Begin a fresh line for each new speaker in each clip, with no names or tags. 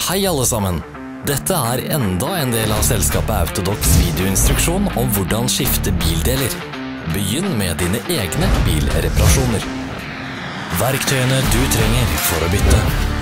Hei alle sammen! Dette er enda en del av selskapet Autodox videoinstruksjon om hvordan skifte bildeler. Begynn med dine egne bilreparasjoner. Verktøyene du trenger for å bytte.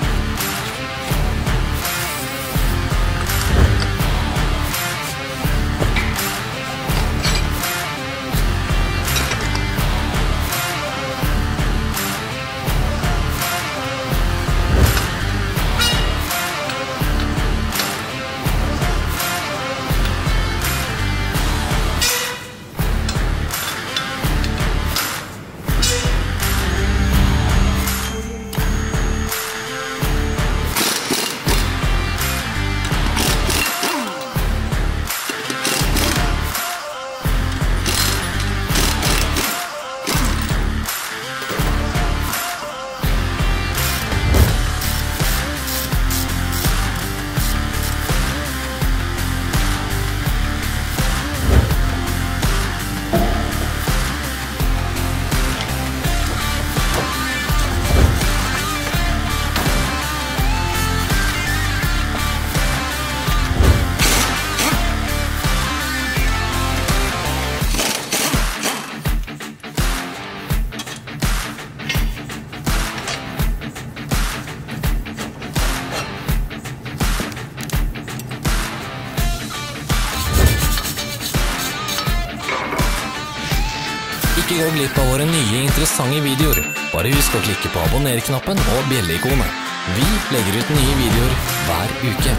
Ikke gå glipp av våre nye interessante videoer. Bare husk å klikke på abonner-knappen og bjelle-ikonet. Vi legger ut nye videoer hver uke.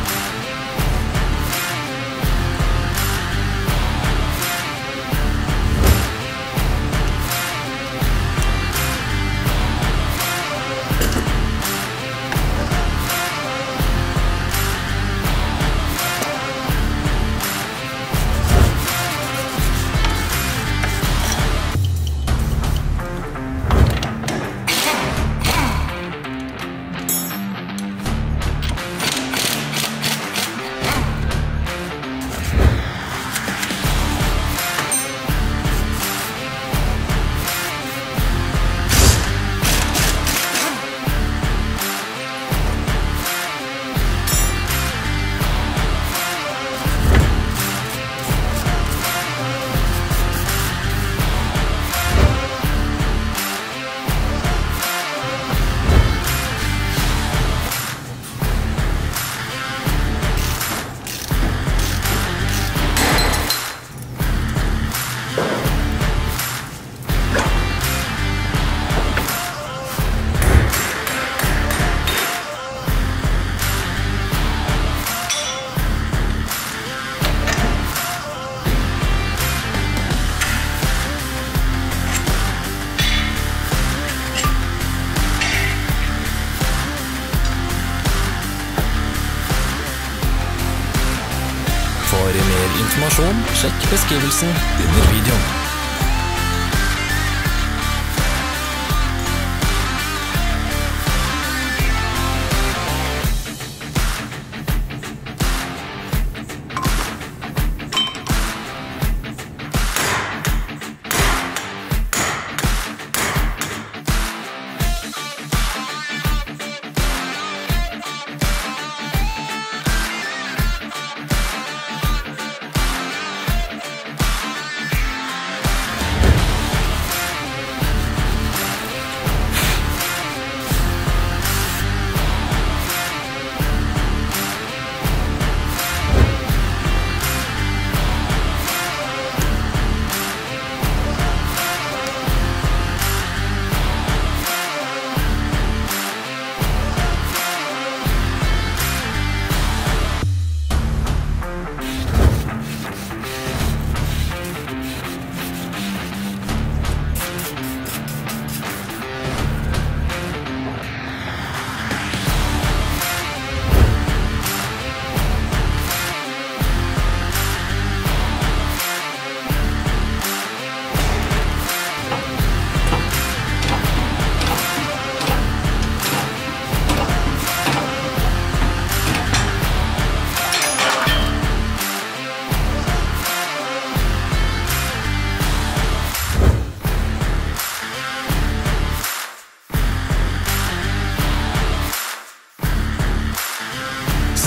For mer informasjon, sjekk beskrivelsen under videoen.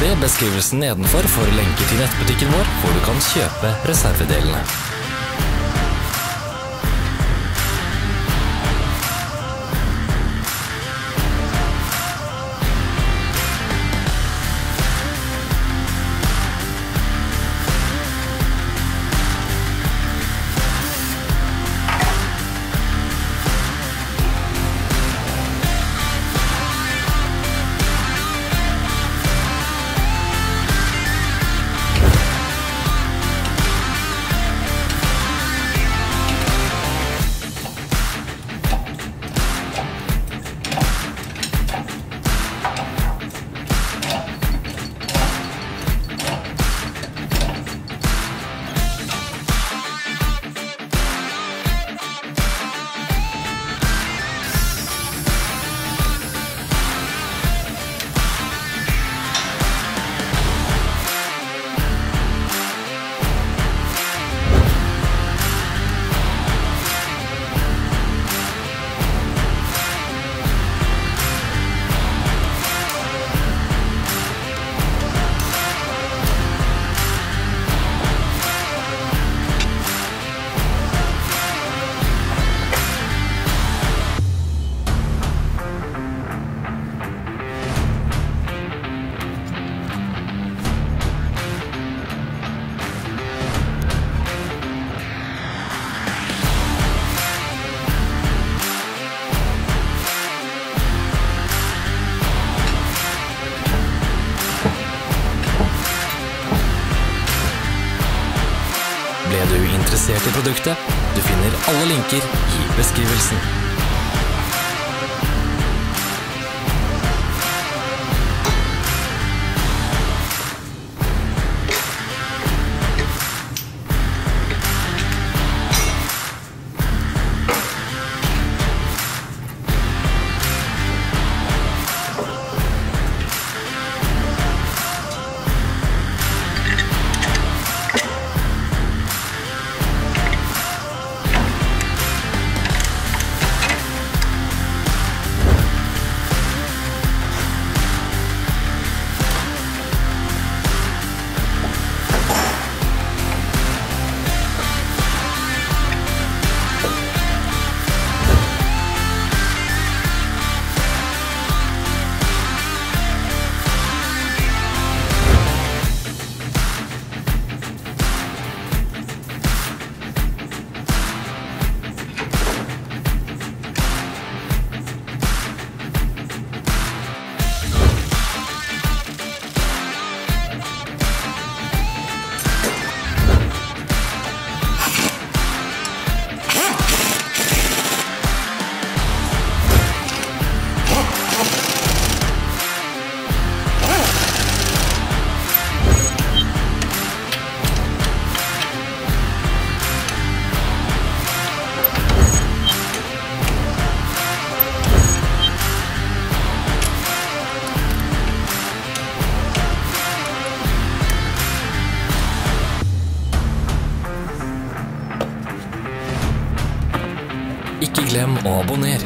Se beskrivelsen nedenfor for lenker til nettbutikken vår, hvor du kan kjøpe reservedelene. Ble du interessert i produktet? Du finner alle linker i beskrivelsen. Ikke glem å abonnere.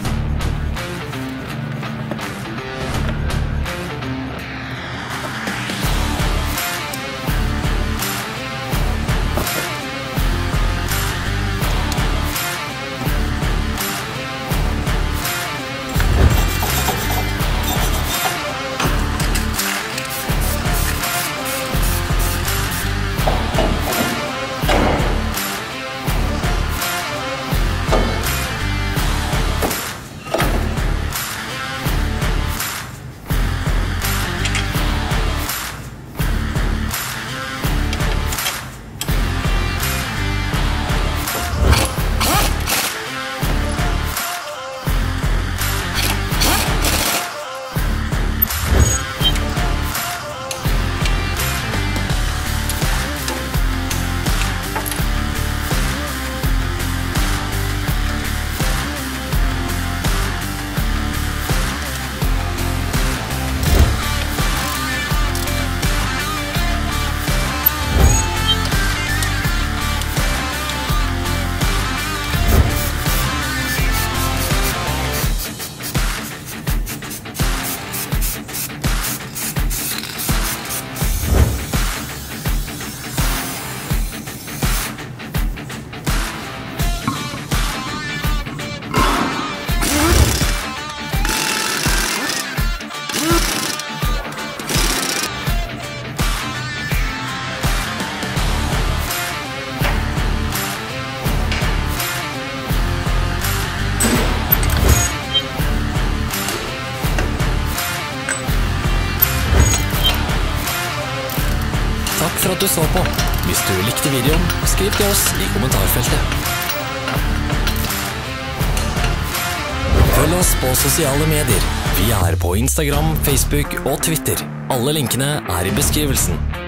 for at du så på. Hvis du likte videoen, skriv til oss i kommentarfeltet. Følg oss på sosiale medier. Vi er på Instagram, Facebook og Twitter. Alle linkene er i beskrivelsen.